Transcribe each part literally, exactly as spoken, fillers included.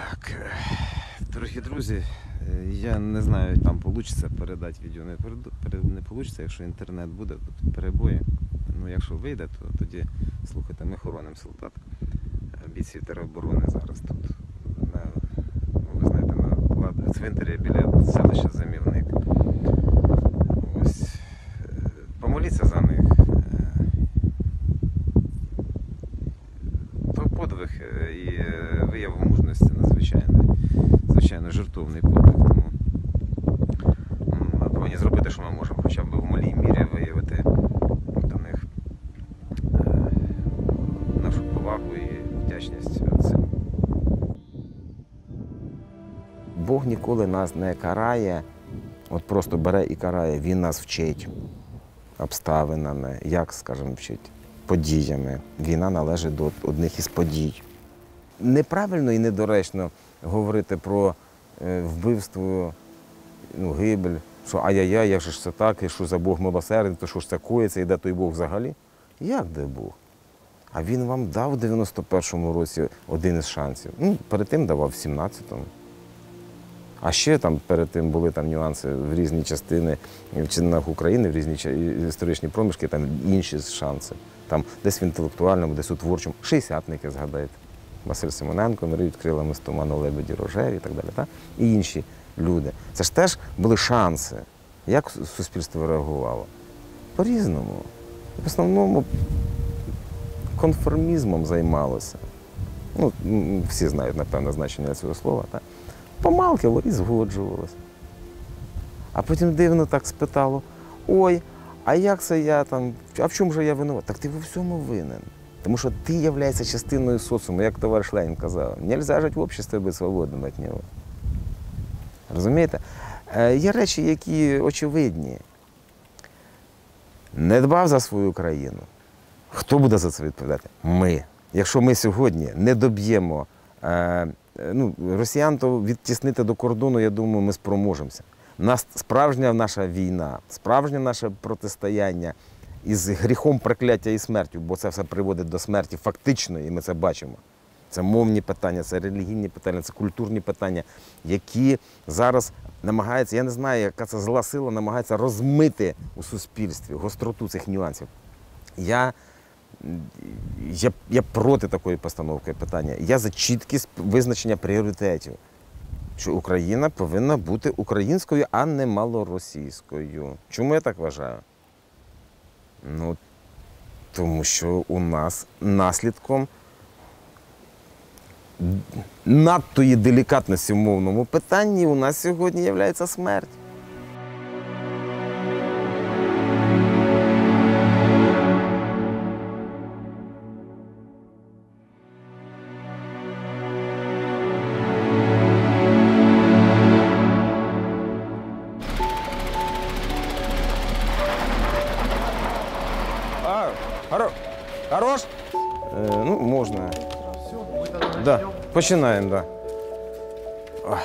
Так, дорогі друзі, я не знаю, там вийде передати відео, не вийде, якщо інтернет буде, тут перебої. Ну, якщо вийде, то тоді, слухайте, ми хоронимо солдат, бійців тероборони зараз тут, на, ви знаєте, на цвинтарі біля селища Замівник. Ось, помоліться за них. То подвиг і вияв мужності надзвичайний, звичайно, жертовний подвиг. Тому ми повинні зробити, що ми можемо, хоча б в малій мірі виявити до них нашу повагу і вдячність цим. Бог ніколи нас не карає, от просто бере і карає. Він нас вчить обставинами, як, скажімо, вчить, подіями. Війна належить до одних із подій. Неправильно і недоречно говорити про вбивство, ну, гибель, що ай-яй-яй, як же ж це так, і що за Бог милосердний, то що ж це коїться, і де той Бог взагалі? Як де Бог? А він вам дав у дев'яносто першому році один із шансів. Ну, перед тим давав в сімнадцятому. А ще там перед тим були там нюанси в різні частини, в частинах України, в різні історичні проміжки, там інші шанси. Там десь в інтелектуальному, десь у творчому. Шістдесятники, згадайте. Василь Симоненко, «Мирюють крилами з туману лебеді рожеві» і так далі. Так? І інші люди. Це ж теж були шанси. Як суспільство реагувало? По-різному. В основному конформізмом займалося. Ну, всі знають, напевно, значення цього слова. Так? Помалкивало і згоджувалося. А потім дивно так спитало: ой, а як це я там, а в чому же я винуват? Так ти во всьому винен. Тому що ти являєшся частиною соціуму, як товариш Ленін казав. Нельзя жити в обществі, бути свободним від нього. Розумієте? Є речі, які очевидні. Не дбав за свою країну. Хто буде за це відповідати? Ми. Якщо ми сьогодні не доб'ємо, ну, росіян то відтіснити до кордону, я думаю, ми спроможемося. Нас справжня наша війна, справжнє наше протистояння із гріхом, прокляття і смертю, бо це все приводить до смерті фактично, і ми це бачимо. Це мовні питання, це релігійні питання, це культурні питання, які зараз намагаються, я не знаю, яка це зла сила, намагається розмити у суспільстві гостроту цих нюансів. Я, я, я проти такої постановки питання. Я за чіткість визначення пріоритетів, що Україна повинна бути українською, а не малоросійською. Чому я так вважаю? Ну, тому що у нас наслідком надтої делікатності в мовному питанні у нас сьогодні є смерть. Хорош? Е, ну, можна. Да. Починаємо, так. Да.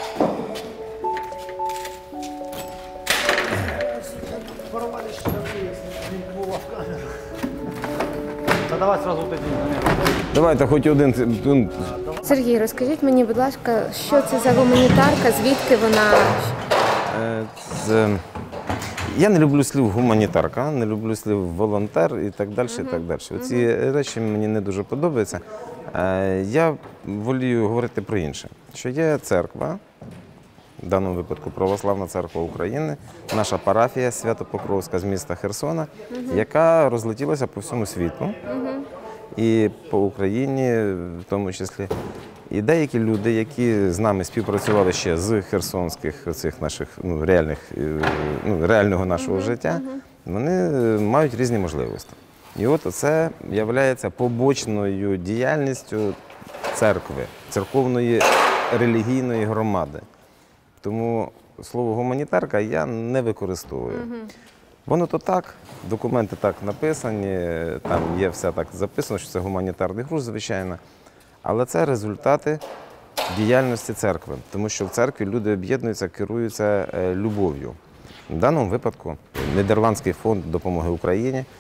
Давай сразу тоді. Давайте хоч один. Сергій, розкажіть мені, будь ласка, що це за гуманітарка, звідки вона? Е, це... Я не люблю слів гуманітарка, не люблю слів волонтер і так далі. Uh-huh. і так далі. Оці uh-huh. речі мені не дуже подобаються. Я волію говорити про інше. Що є церква, в даному випадку Православна церква України, наша парафія Свято-Покровська з міста Херсона, uh-huh. яка розлетілася по всьому світу. Uh-huh. І по Україні в тому числі. І деякі люди, які з нами співпрацювали ще з херсонських цих наших ну, реальних, ну, реального нашого uh-huh, життя, uh-huh. вони мають різні можливості. І от це є побочною діяльністю церкви, церковної релігійної громади. Тому слово гуманітарка я не використовую. Uh-huh. Воно то так, документи так написані, там є все так записано, що це гуманітарний груз, звичайно. Але це результати діяльності церкви, тому що в церкві люди об'єднуються, керуються любов'ю. В даному випадку Нідерландський фонд допомоги Україні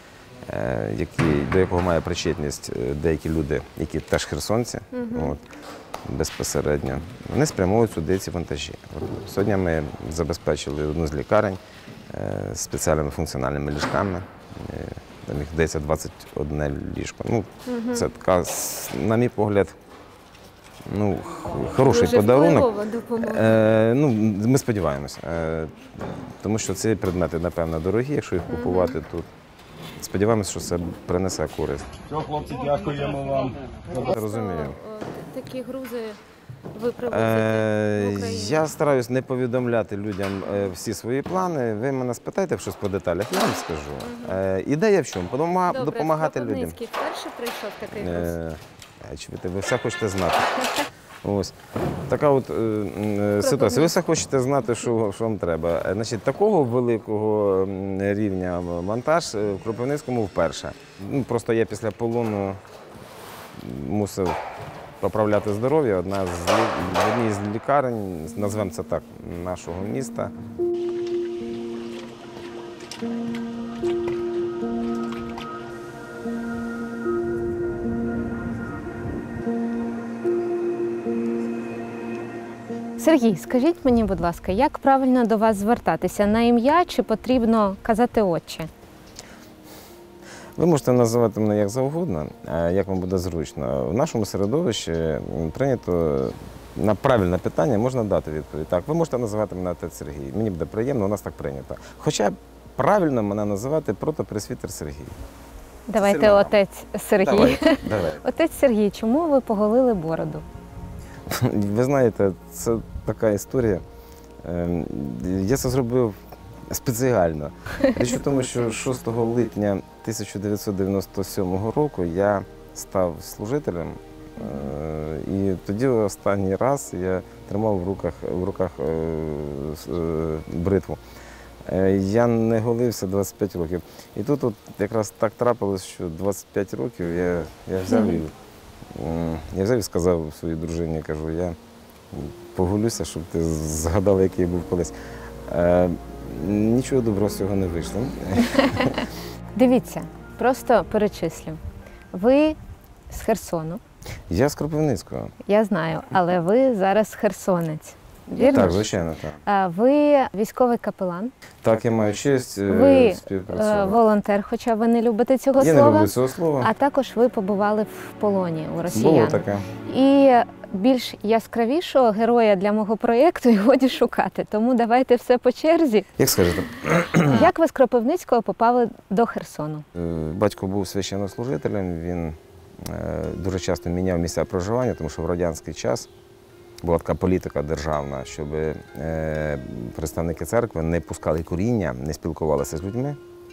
е, який, до якого має причетність е, деякі люди, які теж херсонці, от, безпосередньо, вони спрямовують сюди ці вантажі. От, сьогодні ми забезпечили одну з лікарень е, спеціальними функціональними ліжками. Е, Там їх здається двадцять одне ліжко. Ну, це така, с- на мій погляд, ну, х- хороший Дуже подарунок. впливова допомога. Е, ну, ми сподіваємося, е, тому що ці предмети, напевно, дорогі, якщо їх купувати тут. Сподіваємося, що це принесе користь. Все, хлопці, дякуємо вам. Розумію. О, Такі грузи ви привозите Е, в Україну? я стараюсь не повідомляти людям е, всі свої плани. Ви мене спитаєте щось по деталях, я вам скажу. Е, ідея в чому? Подома- Добре, допомагати людям. Кропивницький вперше прийшов такий груз? Е, а чи ви, ви все хочете знати? Ось. Така от е, е, ситуація. Ви все хочете знати, що, що вам треба. Е, Значить, такого великого м, рівня монтаж е, в Кропивницькому вперше. Ну, просто я після полону мусив поправляти здоров'я. Одна з, лі- в одній з лікарень, назвемо це так, нашого міста. Сергій, скажіть мені, будь ласка, як правильно до вас звертатися? На ім'я чи потрібно казати отче? Ви можете називати мене як завгодно, а як вам буде зручно. В нашому середовищі м, прийнято на правильне питання можна дати відповідь. Так, ви можете називати мене отець Сергій. Мені буде приємно, у нас так прийнято. Хоча правильно мене називати протопресвітер Сергій. Давайте Сильно. отець Сергій. Давай, давай. Отець Сергій, чому ви поголили бороду? Ви знаєте, це така історія. Ем, Я це зробив спеціально. Річ у тому, що шостого липня тисяча дев'ятсот дев'яносто сьомого року я став служителем. Е, І тоді останній раз я тримав в руках, в руках е, с- е, бритву. Е, Я не голився двадцять п'ять років. І тут от якраз так трапилось, що двадцять п'ять років я, я взяв і м, я взяв і сказав своїй дружині, кажу, я погулюся, щоб ти згадала, який я був колись. Е, Нічого доброго з цього не вийшло. Дивіться, просто перечислю. Ви з Херсону, Я з Кропивницького. я знаю, але ви зараз херсонець. Вірно? Так, ж? звичайно, так. А ви військовий капелан, Так, я маю честь е, ви е, співпрацювати. волонтер, хоча ви не любите цього Я не слова. люблю цього слова. А також ви побували в полоні у росіян. Було таке. І більш яскравішого героя для мого проєкту і годі шукати. Тому давайте все по черзі. Як скажете, Як ви з Кропивницького попали до Херсону? е, батько був священнослужителем, він е, дуже часто міняв місця проживання, тому що в радянський час була така політика державна, щоб е, представники церкви не пускали коріння, не спілкувалися з людьми.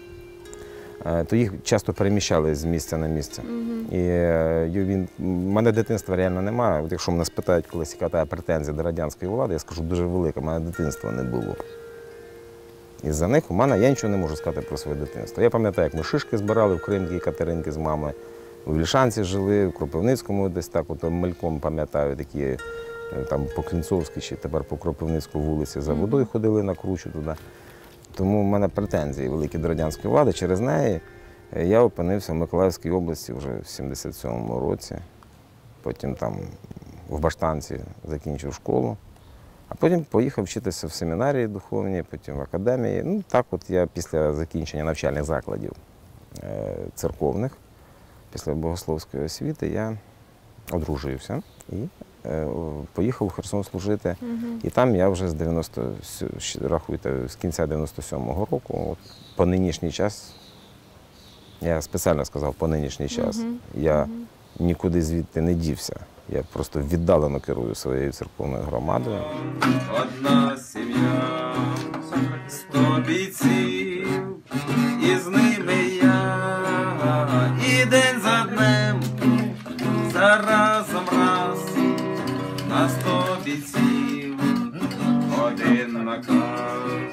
Е, То їх часто переміщали з місця на місце. І е, він, в мене дитинства реально немає. От якщо мене спитають, колись яка та претензія до радянської влади, я скажу дуже велика, в мене дитинства не було. І за них у мене я нічого не можу сказати про своє дитинство. Я пам'ятаю, як ми шишки збирали в Кримській Катеринки з мамою, в Вільшанці жили, в Кропивницькому десь так, от мельком пам'ятаю, такі е, там по Клінцовській чи тепер по Кропивницьку вулиці за водою ходили на кручу туди. Тому в мене претензії великі до радянської влади. Через неї е, я опинився в Миколаївській області вже в сімдесят сьомому році. Потім там в Баштанці закінчив школу. А потім поїхав вчитися в семінарії духовній, потім в академії. Ну, так от я після закінчення навчальних закладів е, церковних, після богословської освіти, я одружився і е, поїхав у Херсон служити. І там я вже з дев'яносто, рахуйте, з кінця дев'яносто сьомого року, от, по нинішній час, я спеціально сказав по нинішній час, я нікуди звідти не дівся. Я просто віддалено керую своєю церковною громадою. Одна сім'я, сто бійців, і з ними я, і день за днем, за разом раз, на сто бійців, один наказ,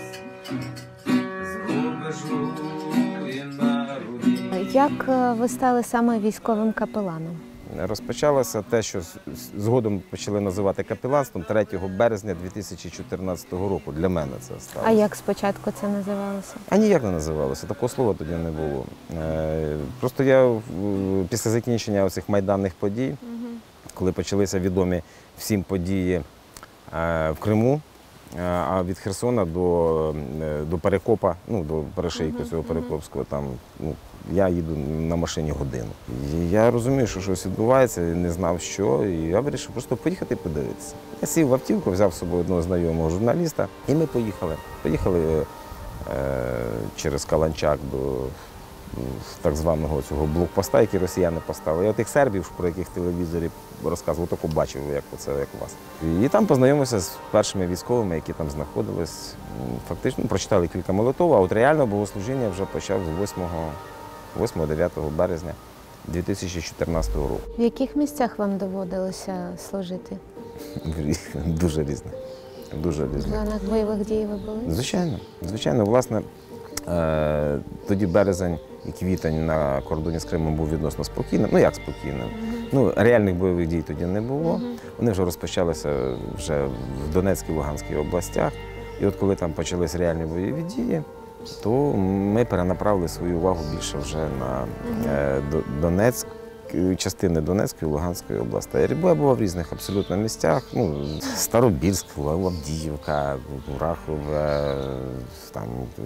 з рубежу і на руді. Як е, ви стали саме військовим капеланом? розпочалося те, що з- з- згодом почали називати капеланством третього березня дві тисячі чотирнадцятого року. Для мене це стало. А як спочатку це називалося? А ніяк не називалося, такого слова тоді не було. Е, Просто я в- після закінчення цих майданних подій, коли почалися відомі всім події е, в Криму, е, а від Херсона до, е, до Перекопа, ну, до перешийку цього Перекопського, там, ну, я їду на машині годину. І я розумію, що щось відбувається, не знав що, і я вирішив просто поїхати і подивитися. Я сів в автівку, взяв з собою одного знайомого журналіста, і ми поїхали. Поїхали е, через Каланчак до так званого цього блокпоста, який росіяни поставили. Я тих сербів, про яких телевізорі розказував, тако бачив, як це як у вас. І там познайомився з першими військовими, які там знаходились. Фактично прочитали кілька молитов, а от реально богослужіння вже почав з восьмого-дев'ятого березня дві тисячі чотирнадцятого року. В яких місцях вам доводилося служити? Дуже різне. Дуже В різне. зонах бойових дій ви були? Звичайно, звичайно, власне, е, тоді березень і квітень на кордоні з Кримом був відносно спокійним. Ну як спокійним? Ну, реальних бойових дій тоді не було. Вони вже розпочалися вже в Донецькій, Луганській областях. І от коли там почались реальні бойові дії, то ми перенаправили свою увагу більше вже на е, До- Донецьк, частини Донецької і Луганської областей. Я бував в різних абсолютно місцях. Ну, Старобільськ, Авдіївка, Курахове, там,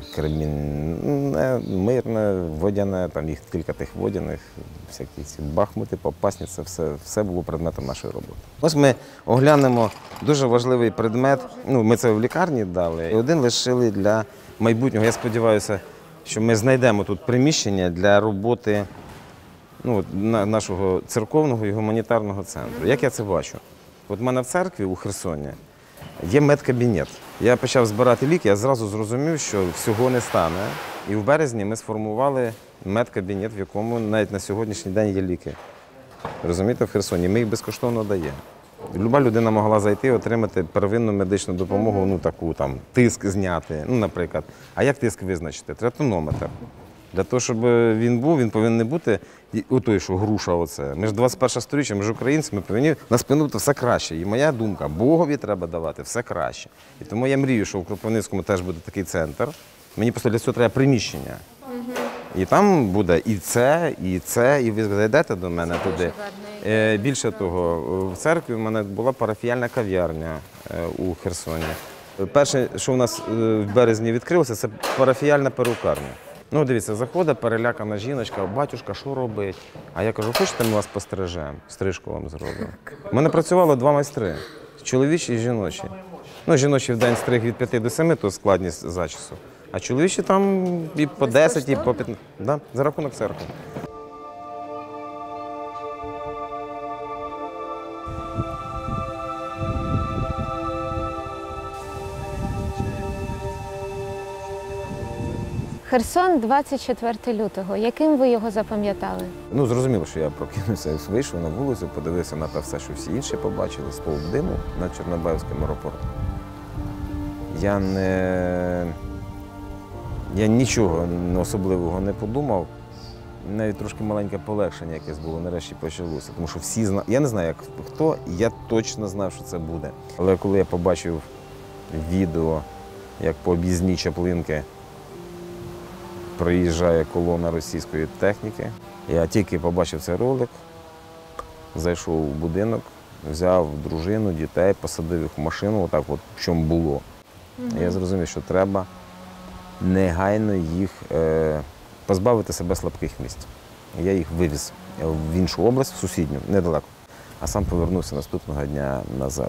Кремінне, Мирне, Водяне, там їх кілька тих водяних, всякі ці Бахмути, Попасні, це все, все було предметом нашої роботи. Ось ми оглянемо дуже важливий предмет. Ну, ми це в лікарні дали. І один лишили для майбутнього. Я сподіваюся, що ми знайдемо тут приміщення для роботи ну, от на- нашого церковного і гуманітарного центру. Як я це бачу? От в мене в церкві у Херсоні є медкабінет. Я почав збирати ліки, я зразу зрозумів, що всього не стане. І в березні ми сформували медкабінет, в якому навіть на сьогоднішній день є ліки. Розумієте, в Херсоні ми їх безкоштовно даємо. Люба людина могла зайти, отримати первинну медичну допомогу, ну таку там, тиск зняти, ну, наприклад. А як тиск визначити? Треба тонометр. Для того, щоб він був, він повинен бути і- отой, що груша оце. Ми ж двадцять перше сторіччя, ми ж українці, ми повинні на спину все краще. І моя думка, Богові треба давати все краще. І тому я мрію, що в Кропивницькому теж буде такий центр. Мені просто для цього треба приміщення. І там буде і це, і це, і ви зайдете до мене туди. Е, Більше того, в церкві в мене була парафіяльна кав'ярня е, у Херсоні. Перше, що в нас е, в березні відкрилося, це парафіяльна перукарня. Ну, дивіться, заходить перелякана жіночка, батюшка, що робить? А я кажу, хочете, ми вас пострижемо, стрижку вам зробимо. У мене працювало два майстри, чоловічі і жіночі. Ну, жіночі в день стриг від п'яти до семи, то складність зачісу. А чоловічі там і по десять, і по п'ятнадцять. Да, за рахунок церкви. Херсон, двадцять четвертого лютого. Яким ви його запам'ятали? Ну, зрозуміло, що я прокинувся, вийшов на вулицю, подивився на те все, що всі інші побачили, стовп диму над Чорнобаївським аеропортом. Я не... Я нічого особливого не подумав. Навіть трошки маленьке полегшення якесь було, нарешті почалося. Тому що всі зна... Я не знаю, як хто, я точно знав, що це буде. Але коли я побачив відео, як по об'їзній Чаплинки проїжджає колона російської техніки, я тільки побачив цей ролик, зайшов у будинок, взяв дружину, дітей, посадив їх в машину, отак от в чому було. І я зрозумів, що треба негайно їх е, позбавити себе слабких місць. Я їх вивіз в іншу область, в сусідню, недалеко, а сам повернувся наступного дня назад.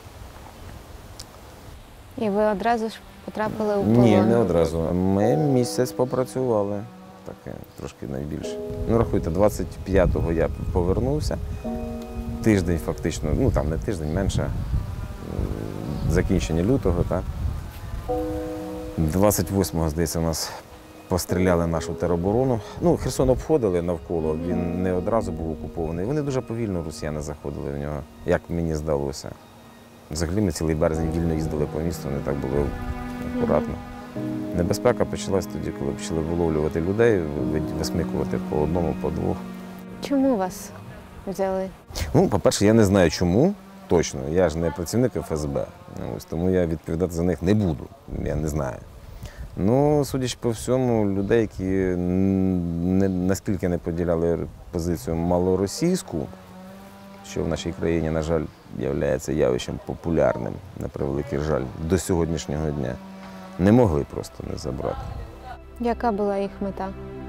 І ви одразу ж потрапили у полон? Ні, не одразу. Ми місяць попрацювали, таке трошки найбільше. Ну, рахуйте, двадцять п'ятого я повернувся, тиждень фактично, ну там не тиждень, менше, м, закінчення лютого, так. двадцять восьмого, здається, у нас постріляли нашу тероборону. Ну, Херсон обходили навколо, він не одразу був окупований. Вони дуже повільно, росіяни, заходили в нього, як мені здалося. Взагалі ми цілий березень вільно їздили по місту, не так було акуратно. Небезпека почалась тоді, коли почали виловлювати людей, висмикувати по одному, по двох. Чому вас взяли? Ну, по-перше, я не знаю чому точно. Я ж не працівник еф ес бе, ось, тому я відповідати за них не буду. Я не знаю. Ну, судячи по всьому, людей, які не, наскільки не поділяли позицію малоросійську, що в нашій країні, на жаль, є явищем популярним, на превеликий жаль, до сьогоднішнього дня, не могли просто не забрати. Яка була їх мета?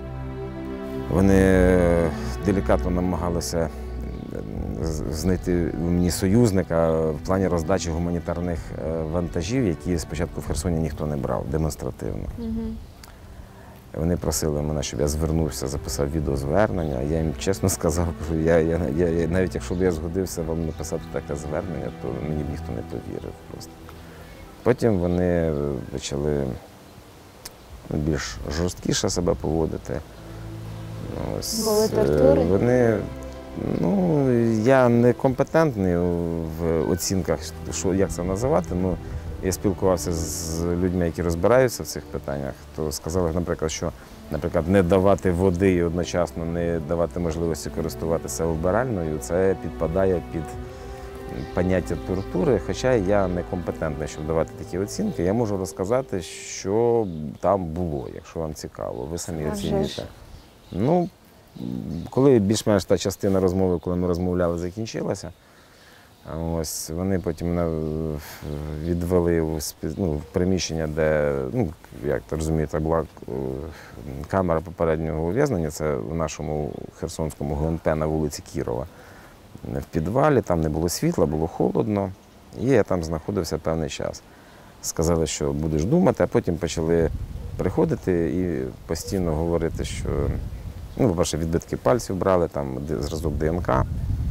Вони делікатно намагалися знайти мені союзника в плані роздачі гуманітарних вантажів, які спочатку в Херсоні ніхто не брав демонстративно. Угу. Вони просили мене, щоб я звернувся, записав відеозвернення. Я їм чесно сказав, що я, я, я, навіть якщо б я згодився вам написати таке звернення, то мені б ніхто не повірив просто. Потім вони почали більш жорсткіше себе поводити. Ось, Були тортури? Вони, ну, я не компетентний в оцінках, що, як це називати. Ну, я спілкувався з людьми, які розбираються в цих питаннях, то сказали, наприклад, що наприклад, не давати води і одночасно не давати можливості користуватися вбиральною, це підпадає під поняття тортури, хоча я не компетентний, щоб давати такі оцінки. Я можу розказати, що там було, якщо вам цікаво, ви самі оцінюєте. Ну, коли більш-менш та частина розмови, коли ми розмовляли, закінчилася, ось, вони потім мене відвели в, ну, в приміщення, де, ну, як ти розумієте, була камера попереднього ув'язнення, це в нашому Херсонському ге ен пе на вулиці Кірова. В підвалі, там не було світла, було холодно, і я там знаходився певний час. Сказали, що будеш думати, а потім почали приходити і постійно говорити, що, ну, по-перше, відбитки пальців брали, там зразок де ен ка,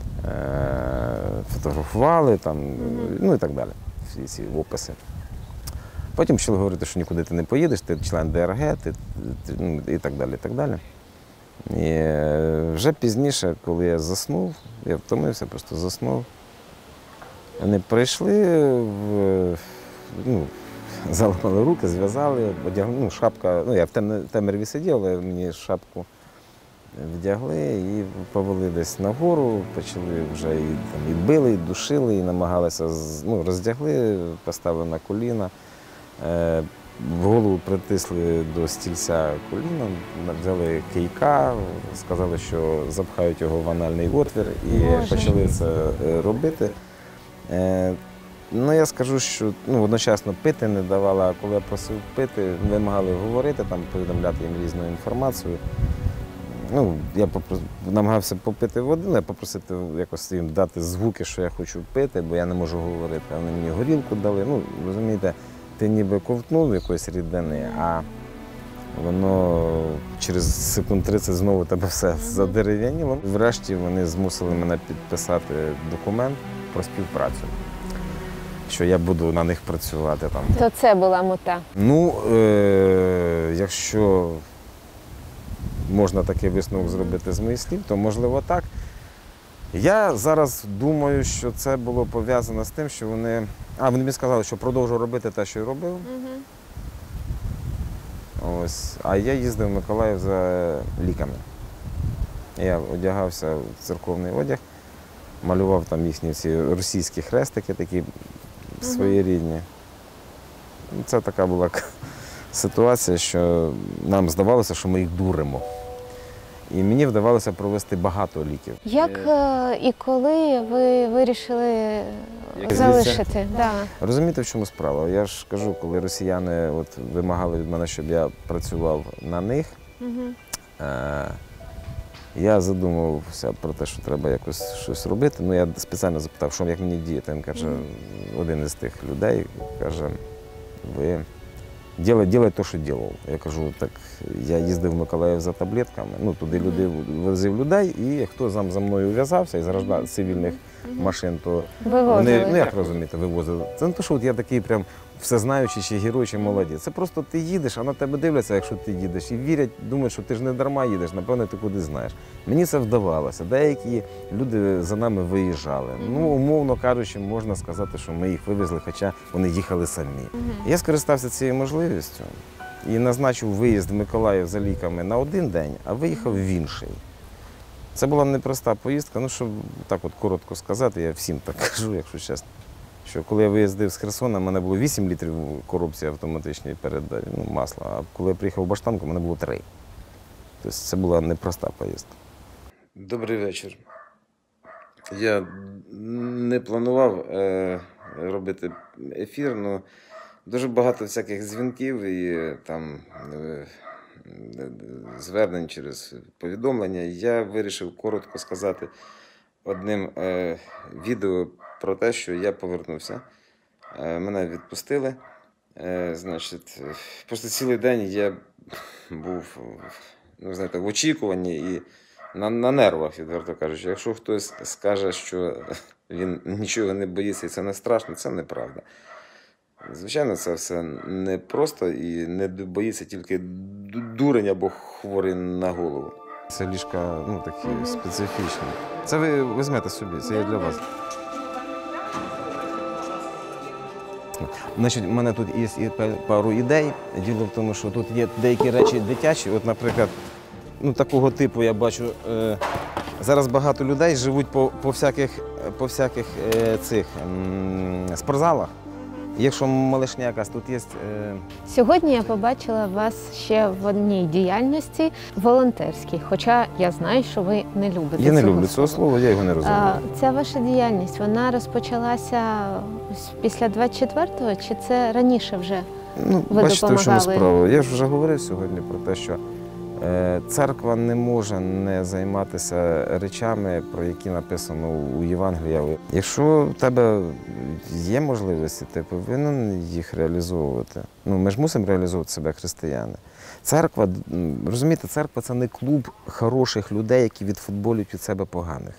фотографували, там, ну і так далі, всі ці описи. Потім почали говорити, що нікуди ти не поїдеш, ти член де ер ге, ти, ти, ну, і так далі, і так далі. І вже пізніше, коли я заснув, я втомився, просто заснув. Вони прийшли, в, ну, заламали руки, зв'язали, одягнули, ну, шапка, ну, я в темряві сидів, але мені шапку вдягли і повели десь нагору, почали вже і, там, і били, і душили, і намагалися, ну, роздягли, поставили на коліна. В голову притисли до стільця коліном, взяли кийка, сказали, що запхають його в анальний отвір і Боже. Почали це робити. Ну, я скажу, що, ну, одночасно пити не давали, а коли я просив пити, вимагали говорити, там, повідомляти їм різну інформацію. Ну, я попрос... намагався попити води, я попросити якось їм дати звуки, що я хочу пити, бо я не можу говорити. Вони мені горілку дали, ну, розумієте, ти ніби ковтнув якоїсь рідини, а воно через секунд тридцять знову тебе все задерев'яніло. Врешті вони змусили мене підписати документ про співпрацю, що я буду на них працювати там. То це була мета? Ну, е- якщо можна такий висновок зробити з моїх слів, то можливо так. Я зараз думаю, що це було пов'язано з тим, що вони... А, вони мені сказали, що продовжу робити те, що й робив. Угу. Ось. А я їздив в Миколаїв за ліками. Я одягався в церковний одяг, малював там їхні ці російські хрестики, такі своєрідні. Це така була ситуація, що нам здавалося, що ми їх дуримо. І мені вдавалося провести багато ліків. Як е, і коли ви вирішили Як залишити? Да. Розумієте, в чому справа? Я ж кажу, коли росіяни от вимагали від мене, щоб я працював на них, Угу. е, я задумався про те, що треба якось щось робити. Ну, я спеціально запитав, що як мені діяти. Він каже, один із тих людей, каже, ви Ділай, ділай те, що робив. Я кажу, так, я їздив в Миколаїв за таблетками, ну, туди люди, возив людей, і хто за, за мною ув'язався із граждан, цивільних машин, то Вивозили. вони, ну, як розумієте, вивозили. Це не те, що от я такий прям всезнаючий, чи герой, чи молодець. Це просто ти їдеш, а на тебе дивляться, якщо ти їдеш, і вірять, думають, що ти ж не дарма їдеш, напевно, ти куди знаєш. Мені це вдавалося. Деякі люди за нами виїжджали. Ну, умовно кажучи, можна сказати, що ми їх вивезли, хоча вони їхали самі. Я скористався цією можливістю і назначив виїзд в Миколаїв за ліками на один день, а виїхав в інший. Це була непроста поїздка, ну, щоб так от коротко сказати, я всім так кажу, якщо чесно. Що коли я виїздив з Херсона, в мене було вісім літрів коробці автоматичної передачі, ну, масла, а коли я приїхав в Баштанку, в мене було три. Тобто це була непроста поїздка. Добрий вечір. Я не планував е, робити ефір, але дуже багато всяких дзвінків і там е, звернень через повідомлення. Я вирішив коротко сказати одним е, відео про те, що я повернувся. Е, мене відпустили. Е, значить, просто цілий день я був, ну, знаєте, в очікуванні і на, на нервах, відверто кажучи. Якщо хтось скаже, що він нічого не боїться і це не страшно, це неправда. Звичайно, це все не просто і не боїться тільки дурень або хворий на голову. Це ліжка, ну, такі специфічні. Це ви візьмете собі, це є для вас. Значить, у мене тут є пару ідей. Діло в тому, що тут є деякі речі дитячі. От, наприклад, ну, такого типу я бачу. Е, зараз багато людей живуть по, по всяких, по всяких е, цих м, спортзалах. Якщо малишня якась тут є. Е... Сьогодні я побачила вас ще в одній діяльності волонтерській, хоча я знаю, що ви не любите Я не цього люблю цього слова, я його не розумію. А, ця ваша діяльність, вона розпочалася після двадцять четвертого, чи це раніше вже ну, ви бачите, допомагали? в чому справа. Я ж вже говорив сьогодні про те, що е, церква не може не займатися речами, про які написано у Євангелії. Якщо в тебе є можливості, ти повинен їх реалізовувати. Ну, ми ж мусимо реалізовувати себе, християни. Церква, розумієте, церква – це не клуб хороших людей, які відфутболюють від себе поганих.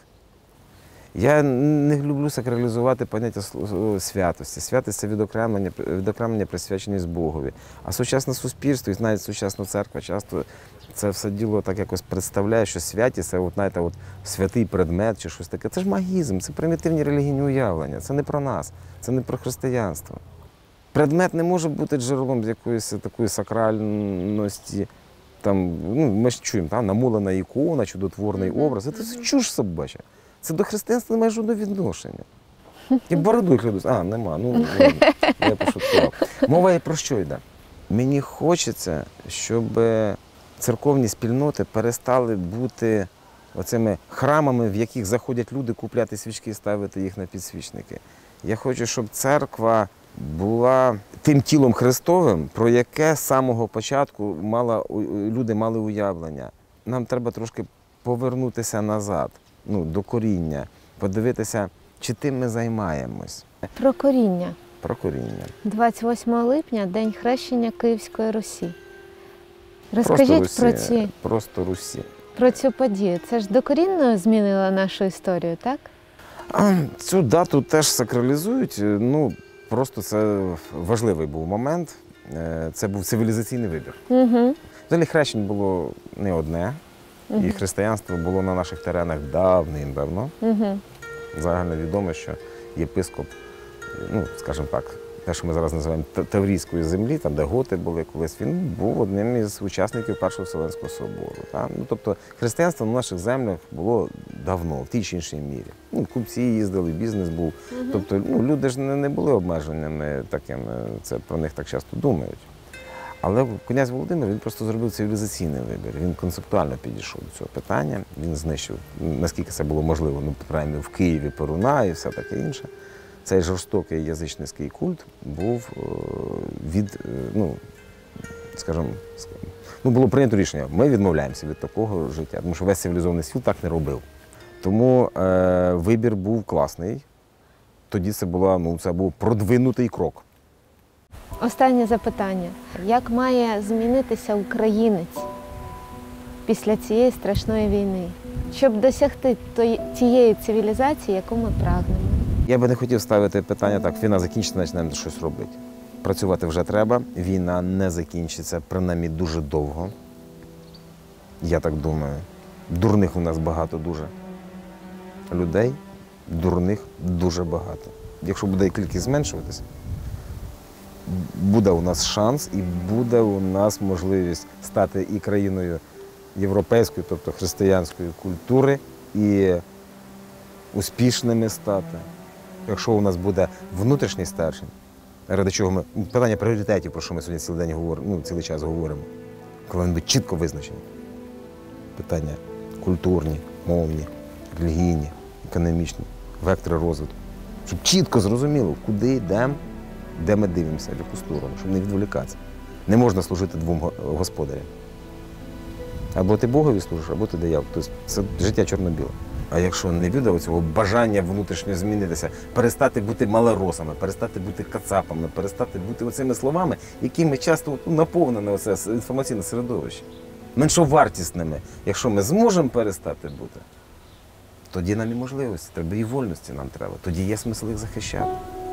Я не люблю сакралізувати поняття святості. Святість – це відокремлення, відокремлення присвяченість Богові. А сучасне суспільство, і навіть сучасна церква часто це все діло так якось представляє, що святість – це от, знаєте, от святий предмет чи щось таке. Це ж магізм, це примітивні релігійні уявлення. Це не про нас, це не про християнство. Предмет не може бути джерелом якоїсь такої сакральності. Там, ну, ми ж чуємо, там, намулена ікона, чудотворний образ. Це чуж собача. Це до християнства немає жодного відношення. І бороду гляду. А, нема. Ну, я пошуткував. Мова є про що йде? Мені хочеться, щоб церковні спільноти перестали бути оцими храмами, в яких заходять люди купляти свічки і ставити їх на підсвічники. Я хочу, щоб церква була тим тілом Христовим, про яке з самого початку мала, люди мали уявлення. Нам треба трошки повернутися назад. Ну, до коріння, подивитися, чи тим ми займаємось. Про коріння. Про коріння. двадцять восьмого липня – День хрещення Київської Русі. Розкажіть просто про, Русі, ці, просто Русі. про цю подію. Це ж докорінно змінило нашу історію, так? А, цю дату теж сакралізують. Ну, просто це важливий був момент. Це був цивілізаційний вибір. Угу. Взагалі хрещень було не одне. І християнство було на наших теренах давним-давно. Угу. Загально відомо, що єпископ, ну, скажімо так, те, що ми зараз називаємо Таврійської землі, там, де готи були колись, він був одним із учасників Першого Вселенського собору. Так? Ну, тобто християнство на наших землях було давно, в тій чи іншій мірі. Ну, купці їздили, бізнес був. Угу. Тобто ну, люди ж не, не були обмеженими такими, це про них так часто думають. Але князь Володимир, він просто зробив цивілізаційний вибір. Він концептуально підійшов до цього питання. Він знищив, наскільки це було можливо, ну, принаймні в Києві Перуна і все таке інше. Цей жорстокий язичницький культ був від, ну, скажімо, ну, було прийнято рішення, ми відмовляємося від такого життя, тому що весь цивілізований світ так не робив. Тому е, вибір був класний. Тоді це, була, ну, це був продвинутий крок. Останнє запитання. Як має змінитися українець після цієї страшної війни, щоб досягти тієї цивілізації, яку ми прагнемо? Я би не хотів ставити питання так, війна закінчиться, почнемо щось робити. Працювати вже треба, війна не закінчиться, принаймні дуже довго. Я так думаю. Дурних у нас багато дуже. Людей дурних дуже багато. Якщо буде кількість зменшуватися, буде у нас шанс і буде у нас можливість стати і країною європейської, тобто християнської культури і успішними стати. Якщо у нас буде внутрішній стержень, ради чого ми питання пріоритетів, про що ми сьогодні цілий день говоримо, ну, цілий час говоримо, коли вони будуть чітко визначені. Питання культурні, мовні, релігійні, економічні, вектори розвитку. Щоб чітко зрозуміло, куди йдемо, де ми дивимося, в яку сторону, щоб не відволікатися. Не можна служити двом го- господарям. Або ти Богові служиш, або ти дияволу. Тобто це життя чорно-біле. А якщо не буде цього бажання внутрішньо змінитися, перестати бути малоросами, перестати бути кацапами, перестати бути оцими словами, якими часто ну, наповнене оце інформаційне середовище, меншовартісними. Якщо ми зможемо перестати бути, тоді нам і можливості, треба і вольності нам треба. Тоді є смисл їх захищати.